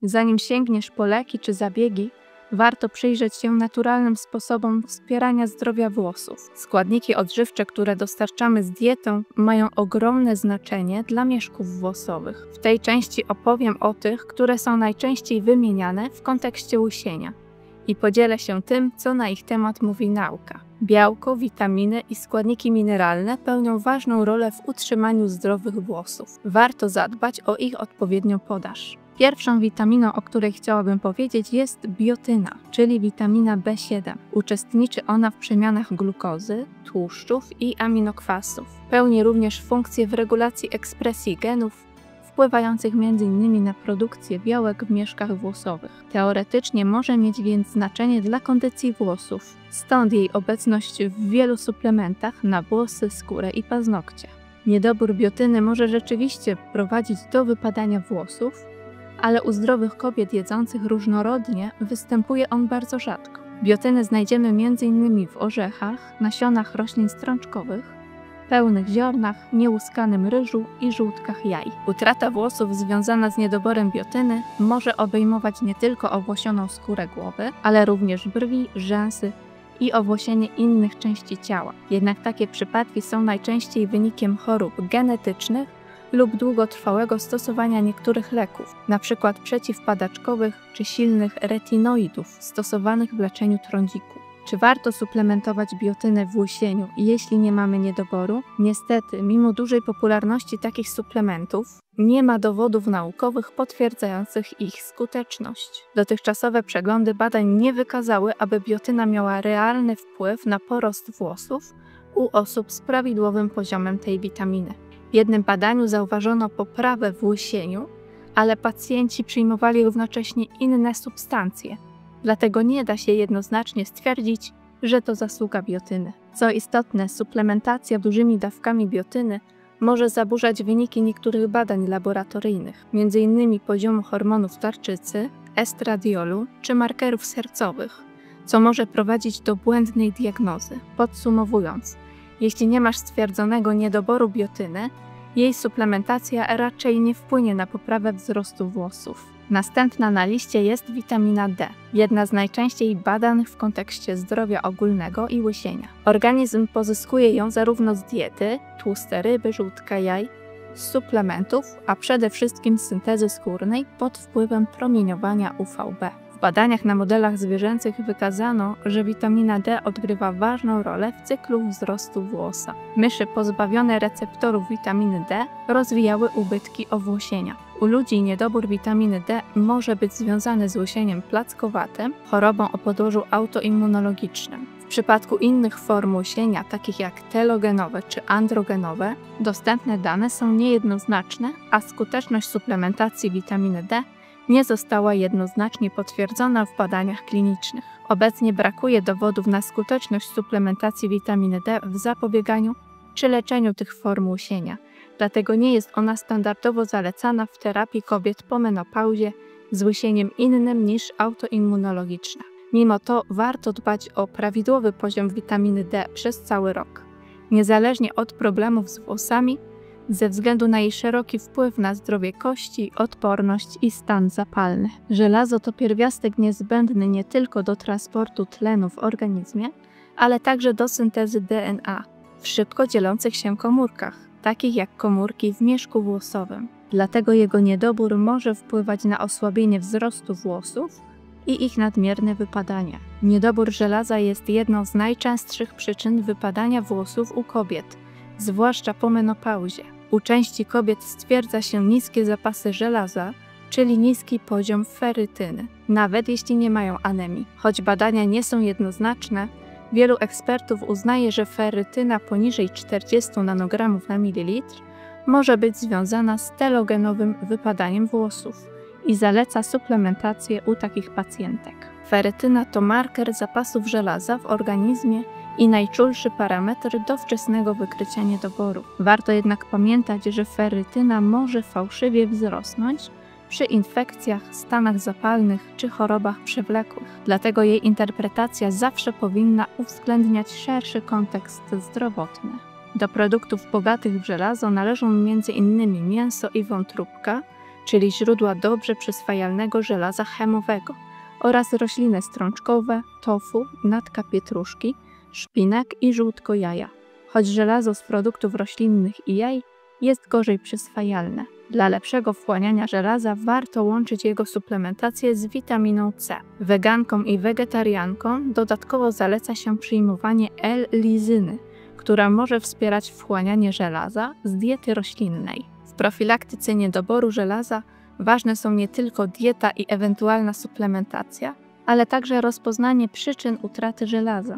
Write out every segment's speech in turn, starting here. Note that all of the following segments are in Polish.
Zanim sięgniesz po leki czy zabiegi, warto przyjrzeć się naturalnym sposobom wspierania zdrowia włosów. Składniki odżywcze, które dostarczamy z dietą, mają ogromne znaczenie dla mieszków włosowych. W tej części opowiem o tych, które są najczęściej wymieniane w kontekście łysienia i podzielę się tym, co na ich temat mówi nauka. Białko, witaminy i składniki mineralne pełnią ważną rolę w utrzymaniu zdrowych włosów. Warto zadbać o ich odpowiednią podaż. Pierwszą witaminą, o której chciałabym powiedzieć, jest biotyna, czyli witamina B7. Uczestniczy ona w przemianach glukozy, tłuszczów i aminokwasów. Pełni również funkcję w regulacji ekspresji genów, wpływających m.in. na produkcję białek w mieszkach włosowych. Teoretycznie może mieć więc znaczenie dla kondycji włosów, stąd jej obecność w wielu suplementach na włosy, skórę i paznokcie. Niedobór biotyny może rzeczywiście prowadzić do wypadania włosów, ale u zdrowych kobiet jedzących różnorodnie występuje on bardzo rzadko. Biotynę znajdziemy m.in. w orzechach, nasionach roślin strączkowych, pełnych ziarnach, niełuskanym ryżu i żółtkach jaj. Utrata włosów związana z niedoborem biotyny może obejmować nie tylko owłosioną skórę głowy, ale również brwi, rzęsy i owłosienie innych części ciała. Jednak takie przypadki są najczęściej wynikiem chorób genetycznych lub długotrwałego stosowania niektórych leków, np. przeciwpadaczkowych czy silnych retinoidów stosowanych w leczeniu trądziku. Czy warto suplementować biotynę w łysieniu, jeśli nie mamy niedoboru? Niestety, mimo dużej popularności takich suplementów, nie ma dowodów naukowych potwierdzających ich skuteczność. Dotychczasowe przeglądy badań nie wykazały, aby biotyna miała realny wpływ na porost włosów u osób z prawidłowym poziomem tej witaminy. W jednym badaniu zauważono poprawę w łysieniu, ale pacjenci przyjmowali równocześnie inne substancje. Dlatego nie da się jednoznacznie stwierdzić, że to zasługa biotyny. Co istotne, suplementacja dużymi dawkami biotyny może zaburzać wyniki niektórych badań laboratoryjnych, m.in. poziomu hormonów tarczycy, estradiolu czy markerów sercowych, co może prowadzić do błędnej diagnozy. Podsumowując, jeśli nie masz stwierdzonego niedoboru biotyny, jej suplementacja raczej nie wpłynie na poprawę wzrostu włosów. Następna na liście jest witamina D, jedna z najczęściej badanych w kontekście zdrowia ogólnego i łysienia. Organizm pozyskuje ją zarówno z diety, tłuste ryby, żółtka jaj, z suplementów, a przede wszystkim z syntezy skórnej pod wpływem promieniowania UVB. W badaniach na modelach zwierzęcych wykazano, że witamina D odgrywa ważną rolę w cyklu wzrostu włosa. Myszy pozbawione receptorów witaminy D rozwijały ubytki owłosienia. U ludzi niedobór witaminy D może być związany z łysieniem plackowatym, chorobą o podłożu autoimmunologicznym. W przypadku innych form łysienia, takich jak telogenowe czy androgenowe, dostępne dane są niejednoznaczne, a skuteczność suplementacji witaminy D nie została jednoznacznie potwierdzona w badaniach klinicznych. Obecnie brakuje dowodów na skuteczność suplementacji witaminy D w zapobieganiu czy leczeniu tych form łysienia. Dlatego nie jest ona standardowo zalecana w terapii kobiet po menopauzie z łysieniem innym niż autoimmunologiczne. Mimo to warto dbać o prawidłowy poziom witaminy D przez cały rok, niezależnie od problemów z włosami, ze względu na jej szeroki wpływ na zdrowie kości, odporność i stan zapalny. Żelazo to pierwiastek niezbędny nie tylko do transportu tlenu w organizmie, ale także do syntezy DNA w szybko dzielących się komórkach, takich jak komórki w mieszku włosowym. Dlatego jego niedobór może wpływać na osłabienie wzrostu włosów i ich nadmierne wypadanie. Niedobór żelaza jest jedną z najczęstszych przyczyn wypadania włosów u kobiet, zwłaszcza po menopauzie. U części kobiet stwierdza się niskie zapasy żelaza, czyli niski poziom ferytyny, nawet jeśli nie mają anemii. Choć badania nie są jednoznaczne, wielu ekspertów uznaje, że ferytyna poniżej 40 nanogramów na mililitr może być związana z telogenowym wypadaniem włosów i zaleca suplementację u takich pacjentek. Ferytyna to marker zapasów żelaza w organizmie i najczulszy parametr do wczesnego wykrycia niedoboru. Warto jednak pamiętać, że ferytyna może fałszywie wzrosnąć przy infekcjach, stanach zapalnych czy chorobach przewlekłych. Dlatego jej interpretacja zawsze powinna uwzględniać szerszy kontekst zdrowotny. Do produktów bogatych w żelazo należą m.in. mięso i wątróbka, czyli źródła dobrze przyswajalnego żelaza chemowego, oraz rośliny strączkowe, tofu, natka pietruszki, szpinak i żółtko jaja. Choć żelazo z produktów roślinnych i jaj jest gorzej przyswajalne. Dla lepszego wchłaniania żelaza warto łączyć jego suplementację z witaminą C. Wegankom i wegetariankom dodatkowo zaleca się przyjmowanie L-lizyny, która może wspierać wchłanianie żelaza z diety roślinnej. W profilaktyce niedoboru żelaza ważne są nie tylko dieta i ewentualna suplementacja, ale także rozpoznanie przyczyn utraty żelaza,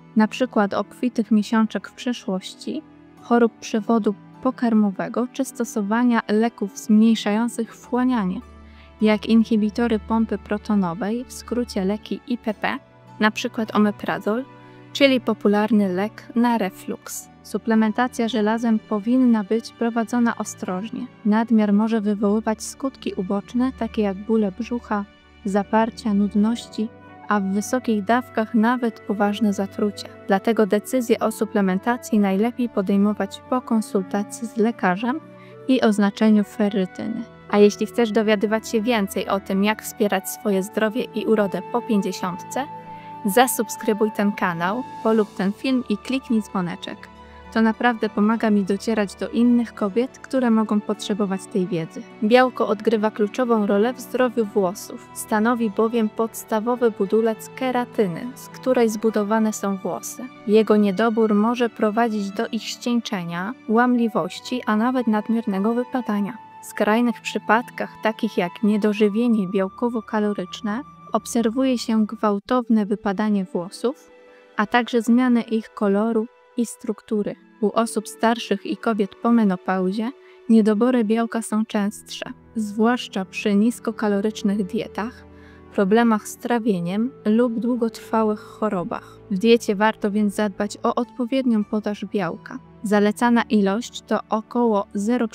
np. obfitych miesiączek w przeszłości, chorób przewodu pokarmowego czy stosowania leków zmniejszających wchłanianie, jak inhibitory pompy protonowej, w skrócie leki IPP, np. omeprazol, czyli popularny lek na refluks. Suplementacja żelazem powinna być prowadzona ostrożnie. Nadmiar może wywoływać skutki uboczne, takie jak bóle brzucha, zaparcia, nudności, a w wysokich dawkach nawet poważne zatrucia. Dlatego decyzję o suplementacji najlepiej podejmować po konsultacji z lekarzem i oznaczeniu ferrytyny. A jeśli chcesz dowiadywać się więcej o tym, jak wspierać swoje zdrowie i urodę po 50, zasubskrybuj ten kanał, polub ten film i kliknij dzwoneczek. To naprawdę pomaga mi docierać do innych kobiet, które mogą potrzebować tej wiedzy. Białko odgrywa kluczową rolę w zdrowiu włosów. Stanowi bowiem podstawowy budulec keratyny, z której zbudowane są włosy. Jego niedobór może prowadzić do ich ścieńczenia, łamliwości, a nawet nadmiernego wypadania. W skrajnych przypadkach, takich jak niedożywienie białkowo-kaloryczne, obserwuje się gwałtowne wypadanie włosów, a także zmianę ich koloru i struktury. U osób starszych i kobiet po menopauzie niedobory białka są częstsze, zwłaszcza przy niskokalorycznych dietach, problemach z trawieniem lub długotrwałych chorobach. W diecie warto więc zadbać o odpowiednią podaż białka. Zalecana ilość to około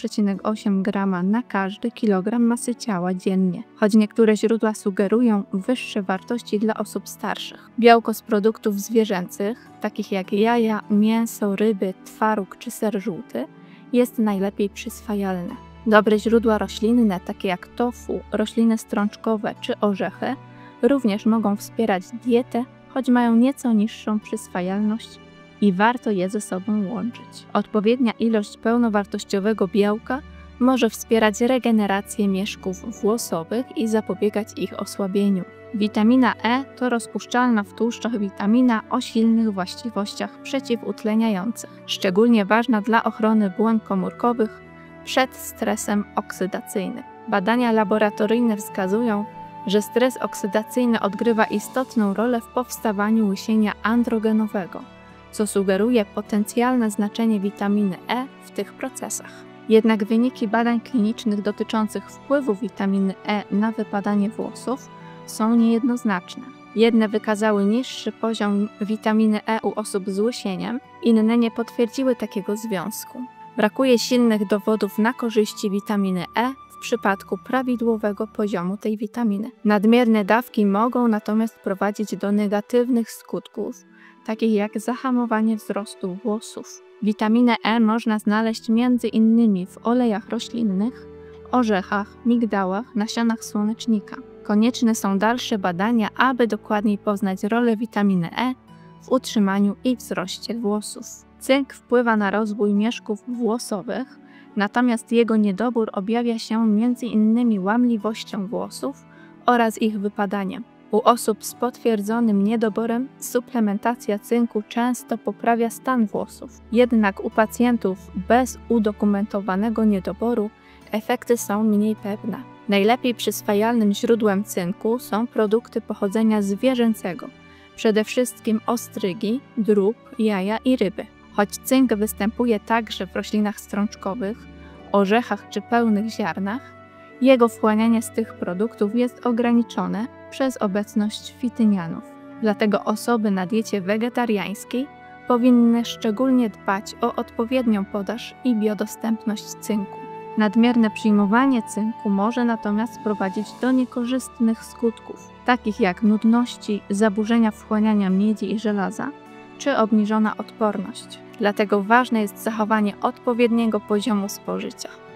0,8 g na każdy kilogram masy ciała dziennie, choć niektóre źródła sugerują wyższe wartości dla osób starszych. Białko z produktów zwierzęcych, takich jak jaja, mięso, ryby, twaróg czy ser żółty, jest najlepiej przyswajalne. Dobre źródła roślinne, takie jak tofu, rośliny strączkowe czy orzechy, również mogą wspierać dietę, choć mają nieco niższą przyswajalność i warto je ze sobą łączyć. Odpowiednia ilość pełnowartościowego białka może wspierać regenerację mieszków włosowych i zapobiegać ich osłabieniu. Witamina E to rozpuszczalna w tłuszczach witamina o silnych właściwościach przeciwutleniających, szczególnie ważna dla ochrony błon komórkowych przed stresem oksydacyjnym. Badania laboratoryjne wskazują, że stres oksydacyjny odgrywa istotną rolę w powstawaniu łysienia androgenowego, co sugeruje potencjalne znaczenie witaminy E w tych procesach. Jednak wyniki badań klinicznych dotyczących wpływu witaminy E na wypadanie włosów są niejednoznaczne. Jedne wykazały niższy poziom witaminy E u osób z łysieniem, inne nie potwierdziły takiego związku. Brakuje silnych dowodów na korzyści witaminy E w przypadku prawidłowego poziomu tej witaminy. Nadmierne dawki mogą natomiast prowadzić do negatywnych skutków, takich jak zahamowanie wzrostu włosów. Witaminę E można znaleźć m.in. w olejach roślinnych, orzechach, migdałach, nasionach słonecznika. Konieczne są dalsze badania, aby dokładniej poznać rolę witaminy E w utrzymaniu i wzroście włosów. Cynk wpływa na rozwój mieszków włosowych, natomiast jego niedobór objawia się m.in. łamliwością włosów oraz ich wypadaniem. U osób z potwierdzonym niedoborem suplementacja cynku często poprawia stan włosów. Jednak u pacjentów bez udokumentowanego niedoboru efekty są mniej pewne. Najlepiej przyswajalnym źródłem cynku są produkty pochodzenia zwierzęcego, przede wszystkim ostrygi, drób, jaja i ryby. Choć cynk występuje także w roślinach strączkowych, orzechach czy pełnych ziarnach, jego wchłanianie z tych produktów jest ograniczone przez obecność fitynianów. Dlatego osoby na diecie wegetariańskiej powinny szczególnie dbać o odpowiednią podaż i biodostępność cynku. Nadmierne przyjmowanie cynku może natomiast prowadzić do niekorzystnych skutków, takich jak nudności, zaburzenia wchłaniania miedzi i żelaza, czy obniżona odporność. Dlatego ważne jest zachowanie odpowiedniego poziomu spożycia.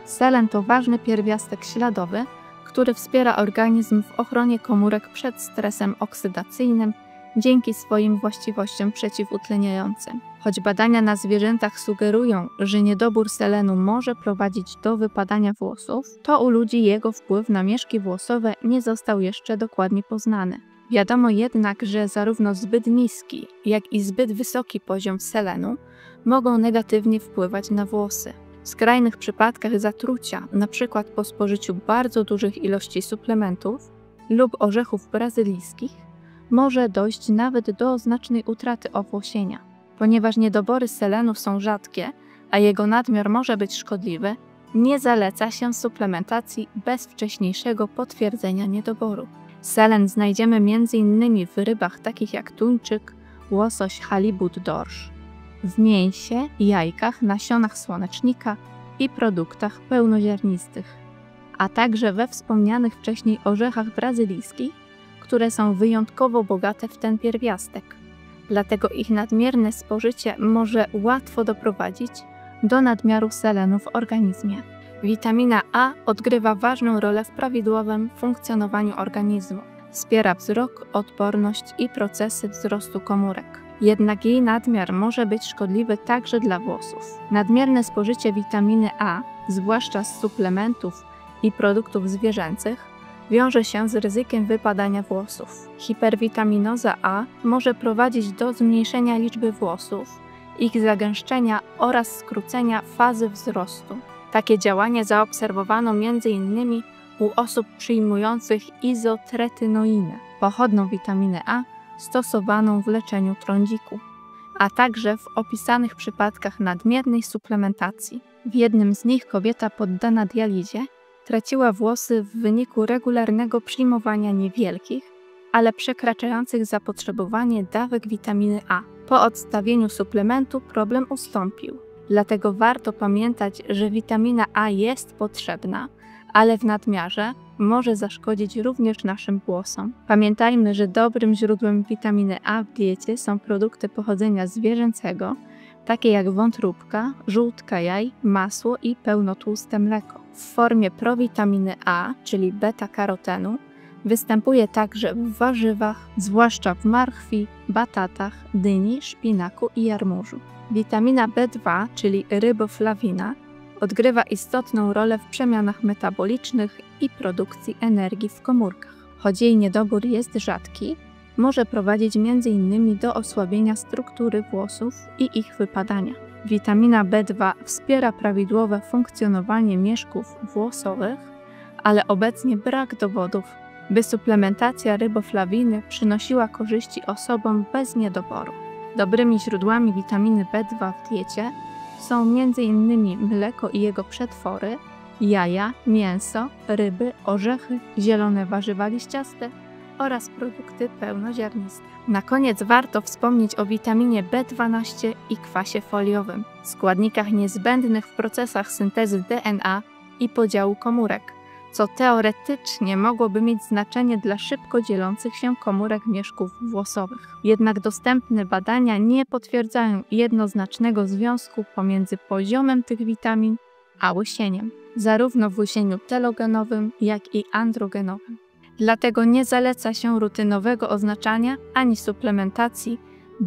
Selen to ważny pierwiastek śladowy, który wspiera organizm w ochronie komórek przed stresem oksydacyjnym dzięki swoim właściwościom przeciwutleniającym. Choć badania na zwierzętach sugerują, że niedobór selenu może prowadzić do wypadania włosów, to u ludzi jego wpływ na mieszki włosowe nie został jeszcze dokładnie poznany. Wiadomo jednak, że zarówno zbyt niski, jak i zbyt wysoki poziom selenu mogą negatywnie wpływać na włosy. W skrajnych przypadkach zatrucia, np. po spożyciu bardzo dużych ilości suplementów lub orzechów brazylijskich, może dojść nawet do znacznej utraty owłosienia. Ponieważ niedobory selenu są rzadkie, a jego nadmiar może być szkodliwy, nie zaleca się suplementacji bez wcześniejszego potwierdzenia niedoboru. Selen znajdziemy m.in. w rybach takich jak tuńczyk, łosoś, halibut, dorsz, w mięsie, jajkach, nasionach słonecznika i produktach pełnoziarnistych, a także we wspomnianych wcześniej orzechach brazylijskich, które są wyjątkowo bogate w ten pierwiastek. Dlatego ich nadmierne spożycie może łatwo doprowadzić do nadmiaru selenu w organizmie. Witamina A odgrywa ważną rolę w prawidłowym funkcjonowaniu organizmu. Wspiera wzrok, odporność i procesy wzrostu komórek. Jednak jej nadmiar może być szkodliwy także dla włosów. Nadmierne spożycie witaminy A, zwłaszcza z suplementów i produktów zwierzęcych, wiąże się z ryzykiem wypadania włosów. Hiperwitaminoza A może prowadzić do zmniejszenia liczby włosów, ich zagęszczenia oraz skrócenia fazy wzrostu. Takie działanie zaobserwowano m.in. u osób przyjmujących izotretinoinę, pochodną witaminy A, stosowaną w leczeniu trądziku, a także w opisanych przypadkach nadmiernej suplementacji. W jednym z nich kobieta poddana dializie traciła włosy w wyniku regularnego przyjmowania niewielkich, ale przekraczających zapotrzebowanie dawek witaminy A. Po odstawieniu suplementu problem ustąpił. Dlatego warto pamiętać, że witamina A jest potrzebna, ale w nadmiarze może zaszkodzić również naszym włosom. Pamiętajmy, że dobrym źródłem witaminy A w diecie są produkty pochodzenia zwierzęcego, takie jak wątróbka, żółtka jaj, masło i pełnotłuste mleko. W formie prowitaminy A, czyli beta-karotenu, występuje także w warzywach, zwłaszcza w marchwi, batatach, dyni, szpinaku i jarmużu. Witamina B2, czyli ryboflawina, odgrywa istotną rolę w przemianach metabolicznych i produkcji energii w komórkach. Choć jej niedobór jest rzadki, może prowadzić m.in. do osłabienia struktury włosów i ich wypadania. Witamina B2 wspiera prawidłowe funkcjonowanie mieszków włosowych, ale obecnie brak dowodów, by suplementacja ryboflawiny przynosiła korzyści osobom bez niedoboru. Dobrymi źródłami witaminy B2 w diecie są m.in. mleko i jego przetwory, jaja, mięso, ryby, orzechy, zielone warzywa liściaste oraz produkty pełnoziarniste. Na koniec warto wspomnieć o witaminie B12 i kwasie foliowym, składnikach niezbędnych w procesach syntezy DNA i podziału komórek, co teoretycznie mogłoby mieć znaczenie dla szybko dzielących się komórek mieszków włosowych. Jednak dostępne badania nie potwierdzają jednoznacznego związku pomiędzy poziomem tych witamin a łysieniem, zarówno w łysieniu telogenowym, jak i androgenowym. Dlatego nie zaleca się rutynowego oznaczania ani suplementacji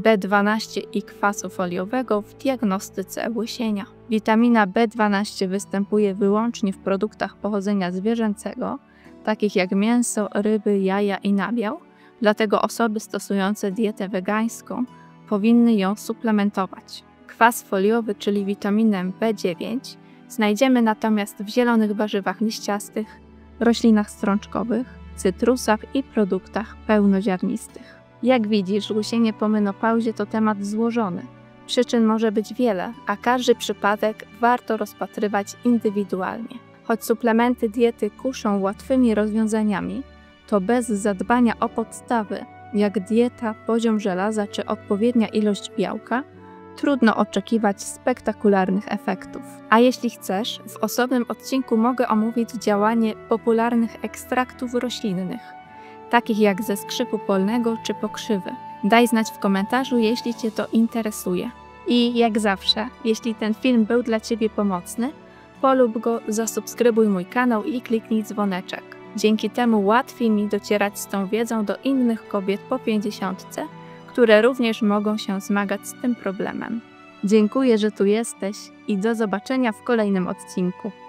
B12 i kwasu foliowego w diagnostyce łysienia. Witamina B12 występuje wyłącznie w produktach pochodzenia zwierzęcego, takich jak mięso, ryby, jaja i nabiał, dlatego osoby stosujące dietę wegańską powinny ją suplementować. Kwas foliowy, czyli witaminę B9, znajdziemy natomiast w zielonych warzywach liściastych, roślinach strączkowych, cytrusach i produktach pełnoziarnistych. Jak widzisz, łysienie po menopauzie to temat złożony. Przyczyn może być wiele, a każdy przypadek warto rozpatrywać indywidualnie. Choć suplementy diety kuszą łatwymi rozwiązaniami, to bez zadbania o podstawy, jak dieta, poziom żelaza czy odpowiednia ilość białka, trudno oczekiwać spektakularnych efektów. A jeśli chcesz, w osobnym odcinku mogę omówić działanie popularnych ekstraktów roślinnych, takich jak ze skrzypu polnego czy pokrzywy. Daj znać w komentarzu, jeśli Cię to interesuje. I jak zawsze, jeśli ten film był dla Ciebie pomocny, polub go, zasubskrybuj mój kanał i kliknij dzwoneczek. Dzięki temu łatwiej mi docierać z tą wiedzą do innych kobiet po 50, które również mogą się zmagać z tym problemem. Dziękuję, że tu jesteś i do zobaczenia w kolejnym odcinku.